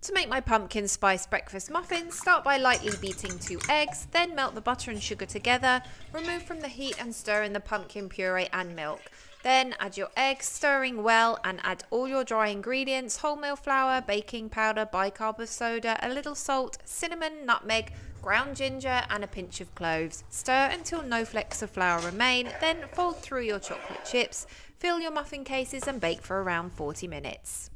To make my pumpkin spice breakfast muffins, start by lightly beating 2 eggs, then melt the butter and sugar together, remove from the heat and stir in the pumpkin puree and milk. Then add your eggs, stirring well, and add all your dry ingredients: wholemeal flour, baking powder, bicarb of soda, a little salt, cinnamon, nutmeg, ground ginger and a pinch of cloves. Stir until no flecks of flour remain, then fold through your chocolate chips, fill your muffin cases and bake for around 40 minutes.